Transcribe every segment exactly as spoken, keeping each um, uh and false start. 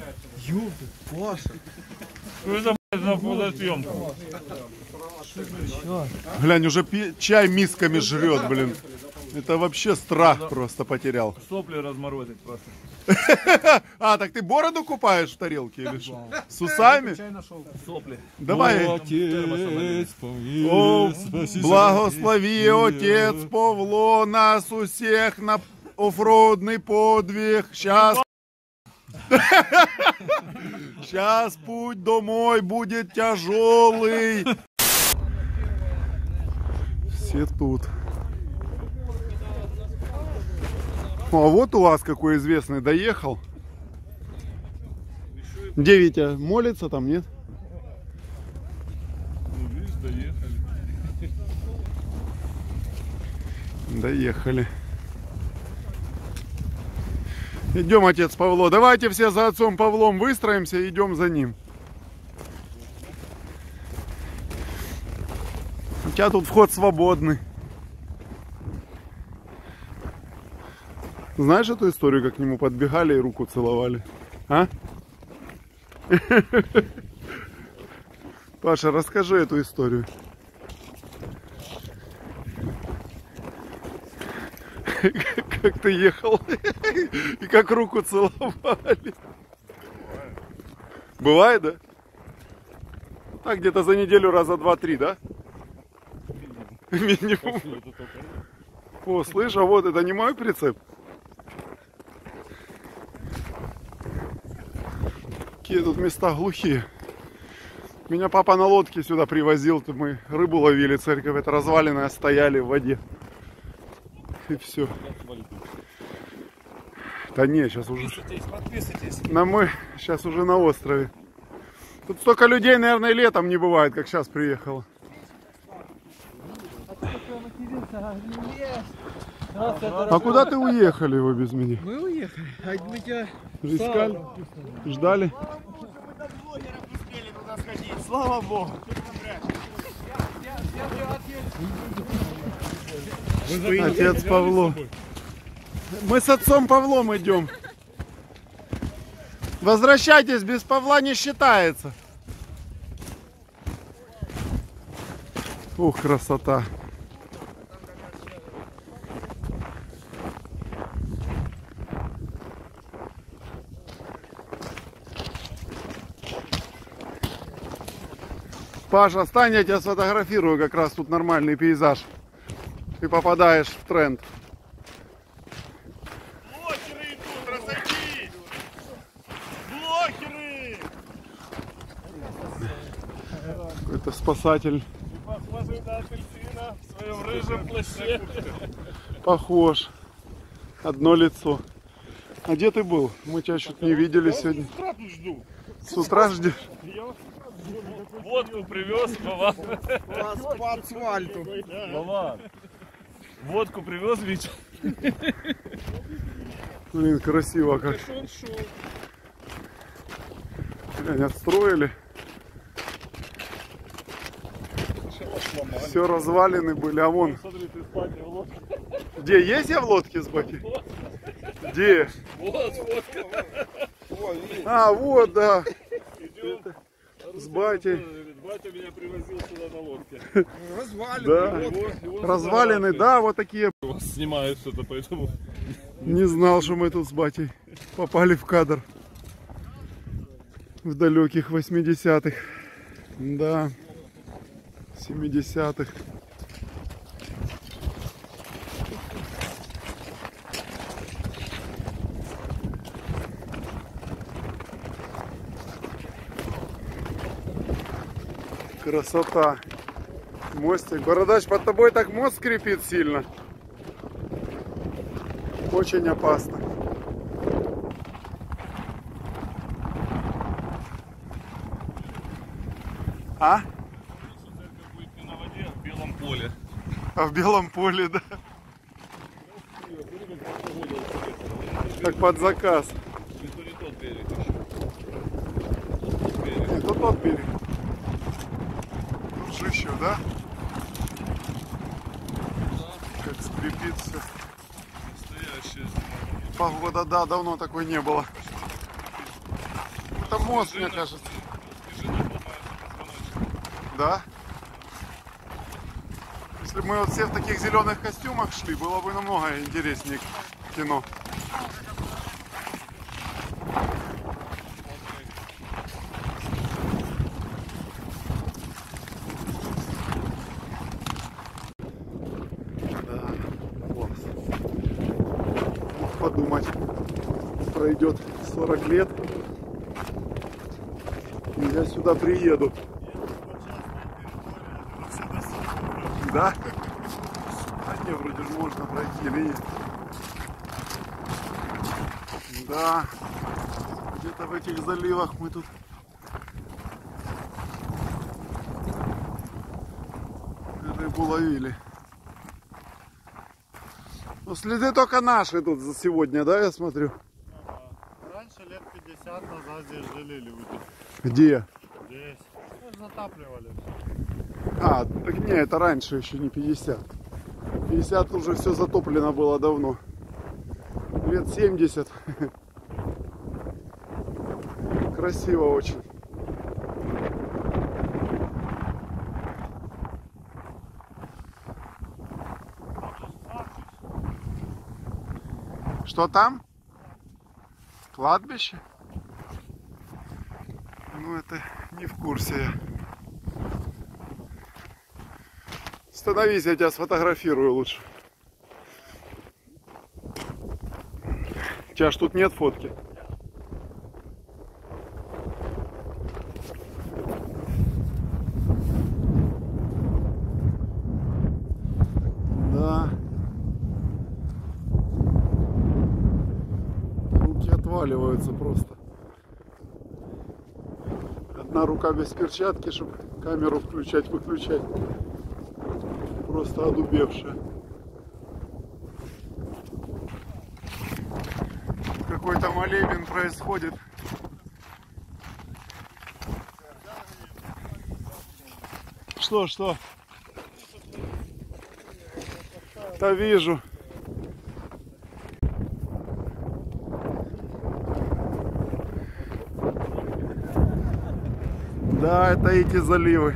Ёпта, Паша. Что это, блядь, за фотосъемка? Глянь, уже пи чай мисками жрет, блин. Это вообще страх просто потерял. Сопли разморозить просто. А, так ты бороду купаешь в тарелке или что? С усами? Сопли. Давай. Отец, О, благослови, Отец Павло, нас усех на оффроудный подвиг. Сейчас. Сейчас путь домой будет тяжелый. Все тут. О, а вот у вас какой известный доехал. Где Витя? Молится там, нет? Ну, видишь, доехали. Доехали. Идем, отец Павло. Давайте все за отцом Павлом выстроимся и идем за ним. У тебя тут вход свободный. Знаешь эту историю, как к нему подбегали и руку целовали? А? Паша, расскажи эту историю. Как ты ехал и как руку целовали. Бывает, да? Так, где-то за неделю раза два-три, да? Минимум. О, слышь, а вот это не мой прицеп? Какие тут места глухие. Меня папа на лодке сюда привозил, мы рыбу ловили, церковь это разваленная, стояли в воде. И все. Да не, сейчас уже... Подписывайтесь, подписывайтесь. На мы сейчас уже на острове. Тут столько людей, наверное, летом не бывает, как сейчас приехало. А куда ты уехали вы без меня? Мы уехали, а мы тебя Искали? Ждали? слава Богу. Отец Павло. Мы с отцом Павлом идем. Возвращайтесь, без Павла не считается. Ух, красота. Паша, стань, я тебя сфотографирую, как раз тут нормальный пейзаж. Ты попадаешь в тренд. Блогеры идут, разойдись! Блогеры! Какой-то спасатель. Похожий на апельсина в своем рыжем плаще. Похож. Одно лицо. А где ты был? Мы тебя чуть не видели сегодня. С утра тут жду. С утра ждешь? Водку привез, Вова. По асфальту. Вова. Водку привез, Витя. Блин, красиво как. Глянь, отстроили. Все развалины были, а вон. Смотри, ты спать в лодке. Где? Есть я в лодке с баки? Где? Вот, водка. А, вот, да. Идем. С батей. Батя меня привозил сюда на лодке. Развалины. Да. Его- его Развалины, фотографии. да, вот такие. Вас снимают что-то, поэтому... Не знал, что мы тут с батей попали в кадр. В далеких восьмидесятых. Да. семидесятых. Красота. Мостик. Бородач, под тобой так мост скрипит сильно. Очень опасно. А? Церковь будет не на воде, а в белом поле. А в белом поле, да. Как под заказ. Это не тот берег еще. Берег. Это тот берег. Тут же еще, да? Как скрипит все. Настоящая. Погода, да, давно такой не было. это мост, мне кажется. Да? Если бы мы вот все в таких зеленых костюмах шли, было бы намного интереснее кино. Да, класс. Подумать, пройдет сорок лет, и я сюда приеду. Да? А не, вроде же можно пройти, или нет? Да. Где-то в этих заливах мы тут рыбу ловили. Ну, следы только наши тут за сегодня, да, я смотрю? Ага. Раньше лет пятьдесят назад здесь жили люди. Где? Здесь. Ну, затапливали. А, так не, это раньше еще не пятьдесят. пятьдесят уже все затоплено было давно. Лет семьдесят. Красиво очень. Что там? Кладбище? Ну, это не в курсе я. Становись, я тебя сфотографирую лучше. У тебя ж тут нет фотки. Да. Руки отваливаются просто. Одна рука без перчатки, чтобы камеру включать-выключать. Просто одубевшая. Какой-то молебен происходит. Что, что? Да вижу. Да, это эти заливы.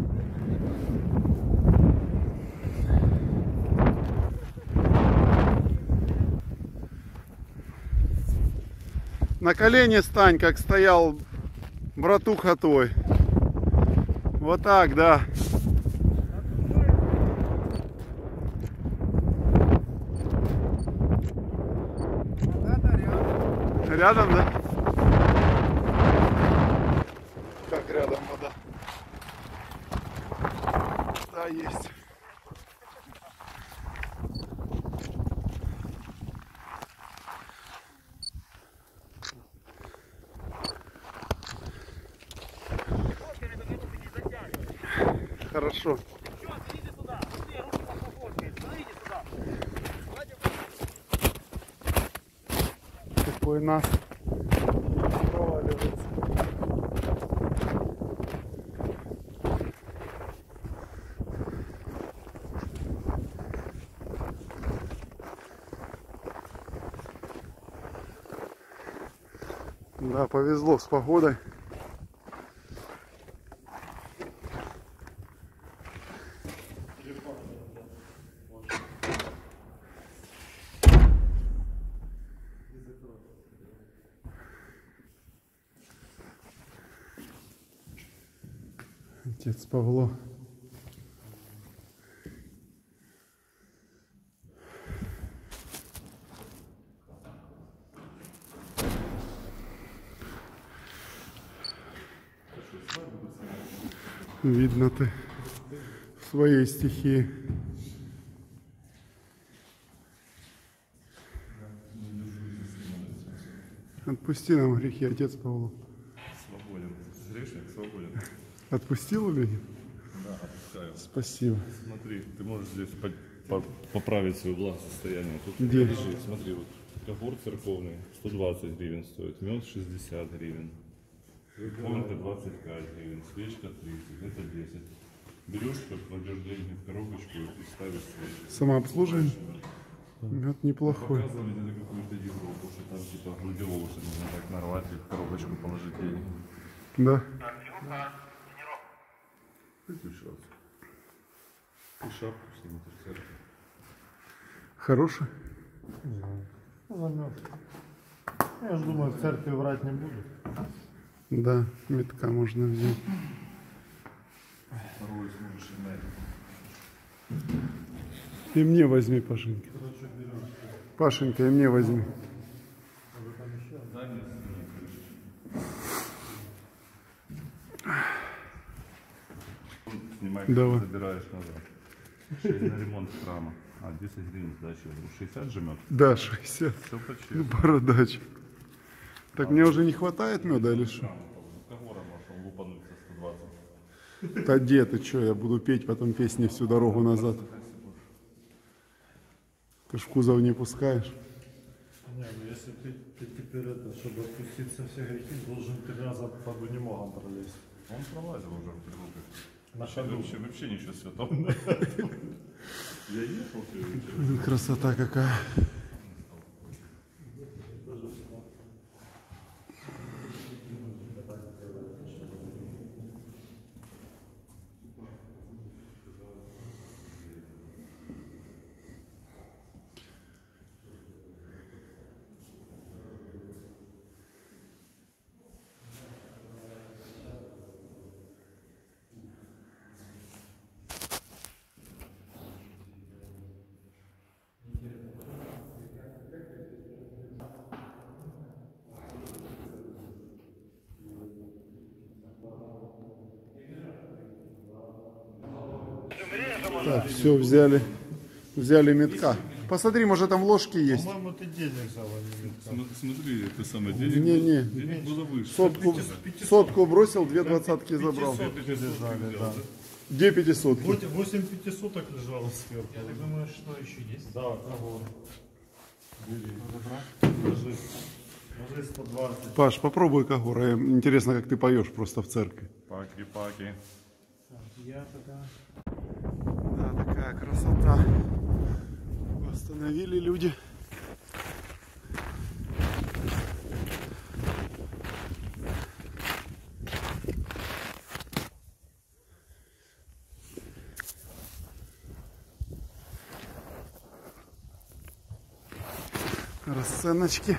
На колени стань, как стоял братуха твой. Вот так, да. Рядом, да? Как рядом вода? Да, есть. Хорошо. Какой нас проваливается. Да, повезло с погодой. Отец Павло. Видно ты в своей стихии. Отпусти нам грехи, отец Павло. Свободен. Грешник свободен. Отпустил или нет? Да, отпускаю. Спасибо. Смотри, ты можешь здесь по по поправить свое благосостояние. Тут Где? лежит, смотри, вот когор церковный сто двадцать гривен стоит, мед шестьдесят гривен, иконка двадцать пять гривен, свечка тридцать, это десять. Берешь, как кладешь деньги в коробочку и ставишь свечку. Самообслуживание? Мед неплохой. Показывали где-то какую-то Европу, что там типа глубелого, что нужно так нарвать и в коробочку положить ей. Да. Выключился. И шапку снимут в церкви. Хороший? Замет. Я же думаю, в церкви врать не будут. Да, метка можно взять. Второй служишь мед. И мне возьми, Пашенька. Пашенька, и мне возьми. Снимай, Давай. забираешь назад. шесть на ремонт храма. А, десять гривен сдачи. шестьдесят жмет. Да, шестьдесят. Все почти. Бородач. Так мне уже не хватает меда или что? Когора может лупануть за сто двадцать. Да где ты что, я буду петь потом песни всю дорогу назад. Ты ж в кузов не пускаешь. Не, ну если ты, ты теперь это, чтобы отпуститься все грехи, должен три раза под унемогом пролезть. Он пролазил уже в группе. На ходу. Вообще, вообще ничего святого. Я ехал все вечер. Красота какая. Так, все, взяли. Взяли метка. Посмотри, может там ложки есть. По-моему, ты денег взял, а не метка. Смотри, ты самое денег. Не-не. Денег было выше. Сотку, сотку бросил, две двадцатки забрал. Пятисоток лежали, да. Где пятисотки? Восемь- Восемь пятисоток лежало сверху. Я так думаю, что еще есть. Да, кого? Бери. Ложись. Ложись сто двадцать. Паш, попробуй когора. Интересно, как ты поешь просто в церкви. Паки-паки. Я тогда... Да, такая красота. Восстановили люди. Расценочки.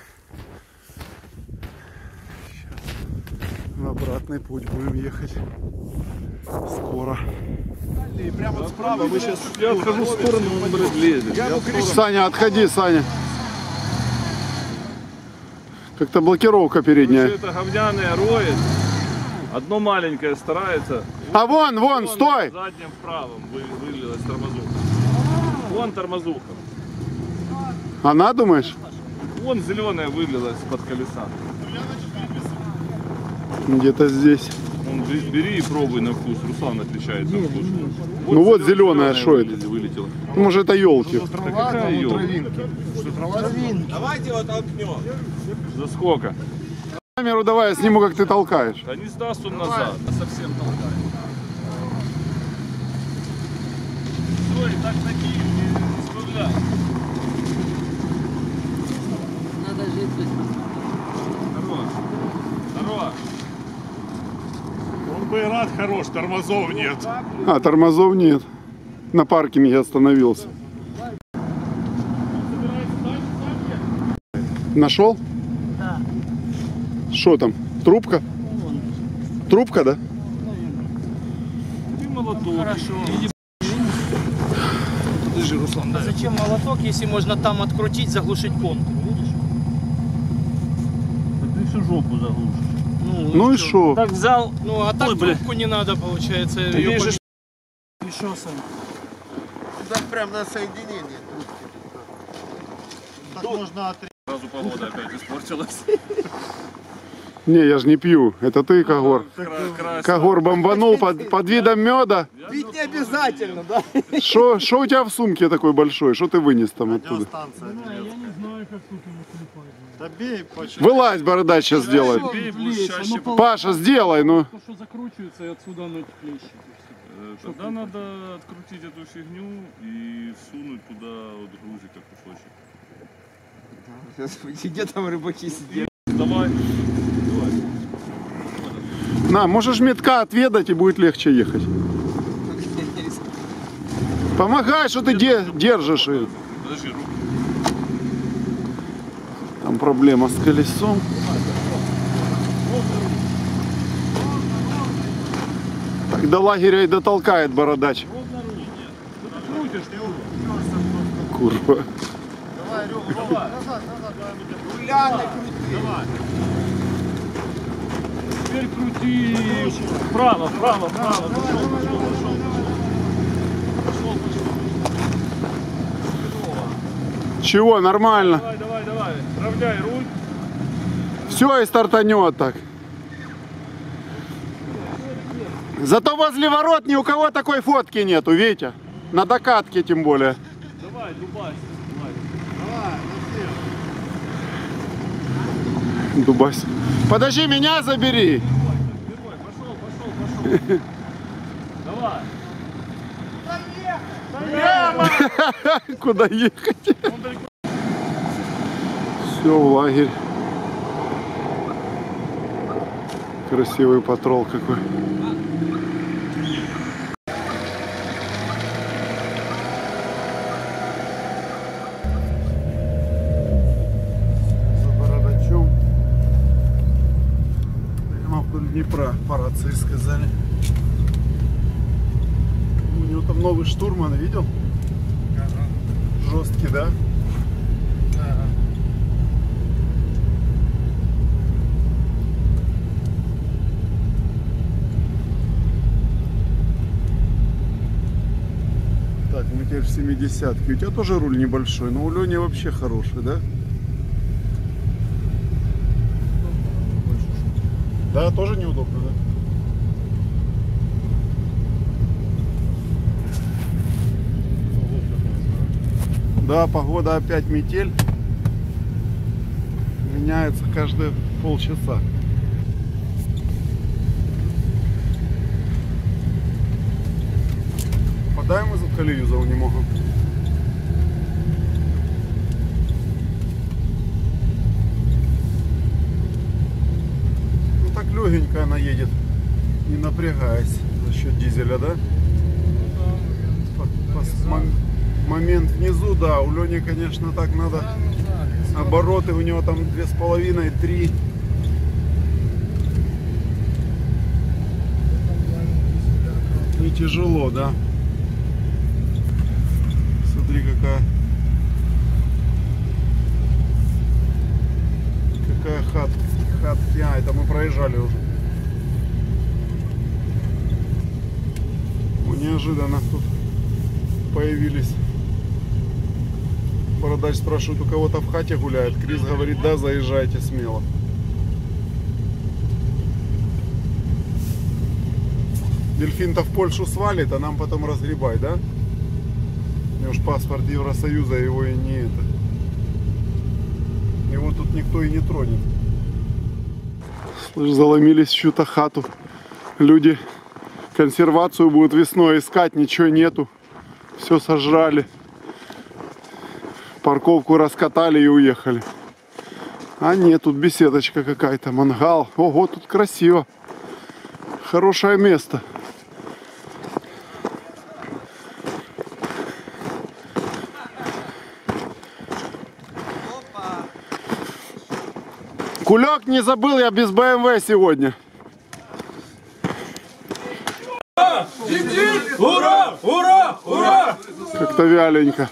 Сейчас в обратный путь будем ехать. Скоро. И прямо справа вы сейчас... Я отхожу в сторону, он лезет. Саня, отходи, Саня. Как-то блокировка передняя. Это говняное роет. Одно маленькое старается. А вон, вон, стой! Задним правым вы- вылилась тормозуха. Вон тормозуха. Она, думаешь? Вон зеленая вылилась под колеса. Где-то здесь. Вон, бе- бери и пробуй на вкус. Руслан отличает на вкус. Ну вот зеленая, шо это? вылез- Вылетела. Может, это елки. Да какая ёлка? Давайте его толкнем. За сколько? Камеру давай, я сниму, как ты толкаешь. Да не сдаст он назад. Совсем толкает. Стой, так такие, не справляй. Надо жить. Хорош. Хорош. Он бы и рад хорош, тормозов нет. А, тормозов нет. На паркинге остановился. Нашел? Да. Что там? Трубка? Трубка, да? Ты молоток. Хорошо. Держи, Руслан, да. А зачем молоток, если можно там открутить, заглушить контур? Видишь? Ты всю жопу заглушишь. Ну и что? Так взял. Ну а так трубку не надо, получается. Её видишь, пом- И шо, Сань? Да прям на соединение трубки. Так можно отрезать. Сразу погода опять испортилась. Не, я же не пью. Это ты, Когор. Кра- красный. Когор бомбанул под, под видом меда. Пить не обязательно, да? Что у тебя в сумке такой большой? Что ты вынес там оттуда? Станция. Я не знаю, как тут его клепать. Да бей, почти. Вылазь, бородач сейчас сделает. Бей, блестяще. Паша, сделай, ну. То, что закручивается, и отсюда оно клещет. Э, Тогда надо открутить эту фигню и всунуть туда вот грузика кусочек. Господи, где там рыбаки сидят? Давай. На, можешь метка отведать и будет легче ехать. Помогай, что ты де- держишь ее. Подожди, руку. Там проблема с колесом. Так до лагеря и дотолкает бородач. Курва. Давай, Рём, давай. Назад, назад. Руля крути. Давай. Теперь крути. Вправо, вправо, вправо. Пошел, пошел, пошел. Пошел, пошел. Чего, нормально. Давай, давай, давай. Равняй руль. Все, и стартанет так. Зато возле ворот ни у кого такой фотки нету, Витя. На докатке тем более. Давай, дубась. Дубась. Подожди, меня забери. Герой, пошел, пошел, пошел. Давай. Куда ехать? Все, в лагерь. Красивый патрол какой. За бородачом. Прямо вдоль Днепра, по рации сказали. У него там новый штурман, видел? Ага. Жесткий, да? Ага. Так, мы теперь в семидесятке. У тебя тоже руль небольшой, но у Лени вообще хороший, да? Да, тоже неудобно, да? Да, погода опять метель. Меняется каждые полчаса. Подаем мы за колею за немного. Ну так легенько она едет, не напрягаясь за счет дизеля, да? По- по- мом- момент внизу, да, у Лени, конечно, так надо. Обороты у него там две с половиной, три. Не тяжело, да? Смотри, какая какая хат, хат, а, это мы проезжали уже. О, неожиданно тут появились. Бородач спрашивает, у кого-то в хате гуляет. Крис говорит, да, заезжайте смело. Дельфин-то в Польшу свалит, а нам потом разгребай, да? У него ж паспорт Евросоюза, его и не это. Его тут никто и не тронет. Слышь, заломились в чью-то хату. Люди консервацию будут весной искать, ничего нету. Все сожрали. Парковку раскатали и уехали. А нет, тут беседочка какая-то, мангал. Ого, тут красиво. Хорошее место. Кулек не забыл, я без бэ эм вэ сегодня. Ура! Ура! Ура! Как-то вяленько.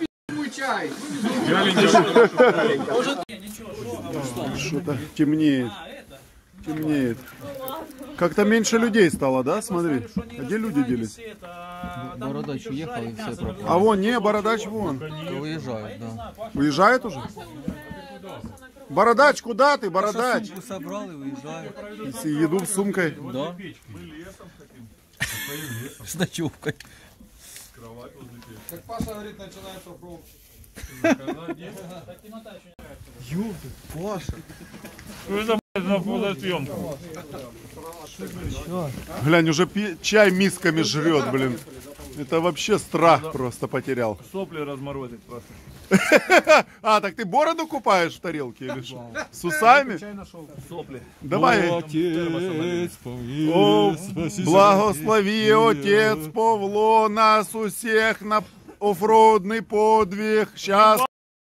Что-то темнеет. Темнеет. Как-то меньше людей стало, да? Смотри. А где люди делись? Бородач уехал и все пропало. А вон, не, Бородач вон. Уезжают, да. Уезжает уже? Бородач, куда ты, Бородач? Сумку собрал и уезжают. С еду с сумкой. Да. С ночевкой. Как Паша говорит, начинается пробки. Ёлки, Паша. На фотосъемку. Глянь, уже пи- чай мисками жрет, блин. Это вообще страх просто потерял. Сопли разморозить просто. А, так ты бороду купаешь в тарелке или что? С усами? Сопли. Давай. Отець О, благослови, Отец Павло, нас усех на оффроадный подвиг. Сейчас.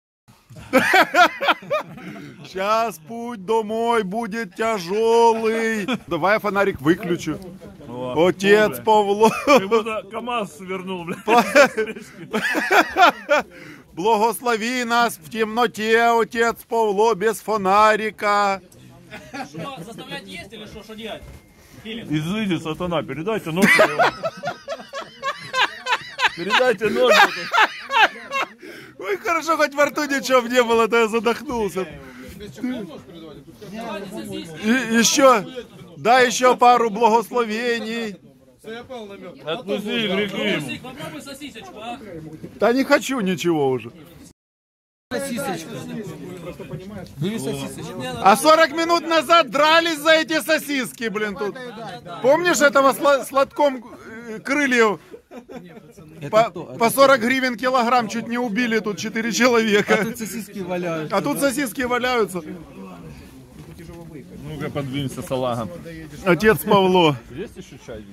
Сейчас путь домой будет тяжелый. Давай я фонарик выключу. Отец Павло. Как будто КамАЗ свернул, блядь. Благослови нас в темноте, Отец Павло, без фонарика. Что, заставлять есть или что, что делать? Изыди, сатана, передайте нож. Передайте нож. Ой, хорошо, хоть во рту ничего не было, то я задохнулся. И, еще, да, еще пару благословений. Отпусти грехи ему. Попробуй сосисочку, а? Да не хочу ничего уже. Сосисочку. Бери сосисочку. А сорок минут назад дрались за эти сосиски, блин, тут. Помнишь этого сла- сладком э, крыльев? По, по сорок гривен килограмм чуть не убили тут четыре человека. Тут сосиски валяются. А тут сосиски валяются. Ну-ка, подвинься, салага. Отец Павло. Есть еще чай?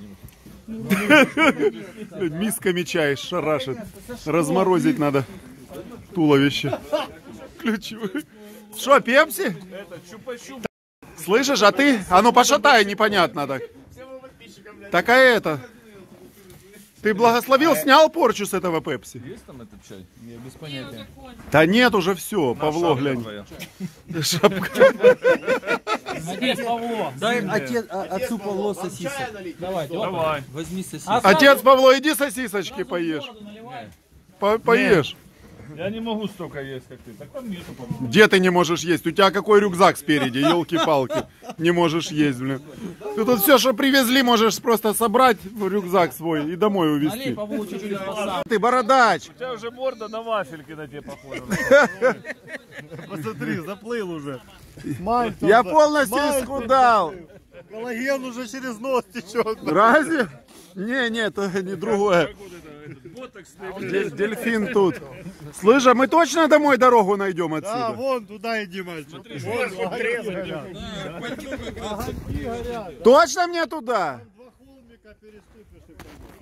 Мисками чай шарашит. Разморозить надо туловище. Ключевой. Что, пепси? Слышишь, а ты? А ну пошатай, непонятно так. Такая это. Ты благословил, снял порчу с этого пепси? Есть там этот чай? Не, без понятия. Да нет, уже все, Павло, глянь. Шапка. Отец Павло. Дай отец, а, отцу Павло сосисок. Давай, Давай. Возьми сосисок. Отец Павло, иди сосисочки поешь. По- Поешь. Я не могу столько есть, как ты. Так там нету, по-моему. Где ты не можешь есть? У тебя какой рюкзак спереди, елки-палки. Не можешь есть, блин. Ты тут все, что привезли, можешь просто собрать в рюкзак свой и домой Налей увезти. Павлу чуть-чуть посам. Ты бородач. У тебя уже морда на вафельки на тебе похожа. Посмотри, заплыл уже. Я полностью исхудал. Коллаген уже через нос течет. Разве? Не, не, это не другое. Дель- Дельфин тут. Слышь, а мы точно домой дорогу найдем А, отсюда? вон туда иди, мальчик. Вон, огоньки горят. Огоньки горят. Точно мне туда? Два холмика переступишь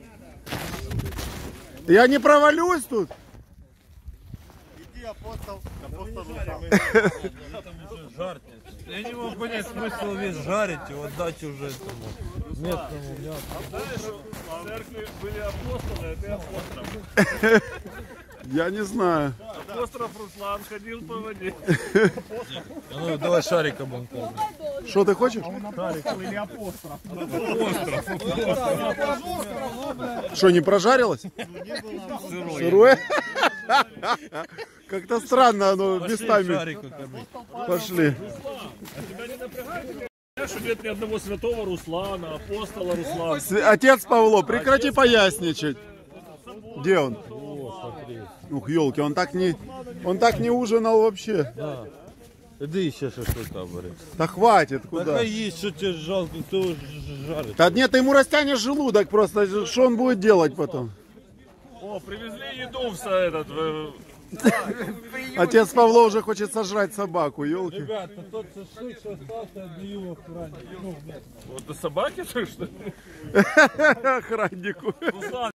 и Я не провалюсь тут? иди, апостол. Апостол Лука. Я не могу понять смысл весь жарить и отдать уже этому местному мясу. В церкви были апостолы, а ты апостол. Я не знаю. Апостол Руслан ходил по воде. А ну давай шариком он там. Что ты хочешь? Что, не прожарилось? Сырое? Как-то странно оно местами. Шарику кормить. Пошли. Что нет ни одного святого Руслана, апостола Руслана. С- Отец Павло, прекрати поясничать. Где он? Ух, елки, он так не, он так не ужинал вообще. Иди еще шашлыка, Борис. Да хватит, Так куда? а есть, что тебе жалко, кто ж- жарит. Да нет, ты ему растянешь желудок просто. Что он будет делать потом? О, привезли еду в са- этот... в- Отец Павло уже хочет сожрать собаку, елки. Ребята, тот шашлык, что остался, отдаю его охране. Ну, Вот и собаки, что ли? Охраннику. Руслан,